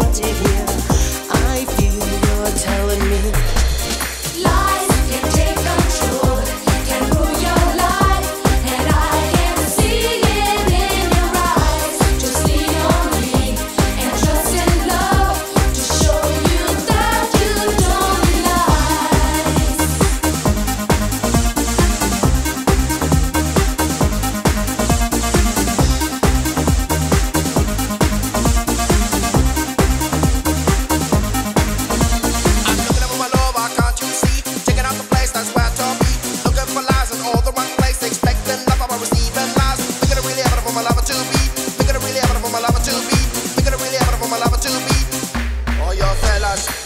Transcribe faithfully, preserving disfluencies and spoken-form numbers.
need to hear. I feel you're telling me lies can take control, can ruin your life, and I can see it in your eyes. Just lean on me and trust in love to show you that you don't need lies. I'm looking up for my love, why can't you see? Checking out the place, that's where to be. Looking for lies in all the wrong place, expecting love, I'm receiving lies. Thinking it really happened for my lover to be. Thinking it really happened for my lover to be. Thinking it really happened for my lover to be. All your fellas,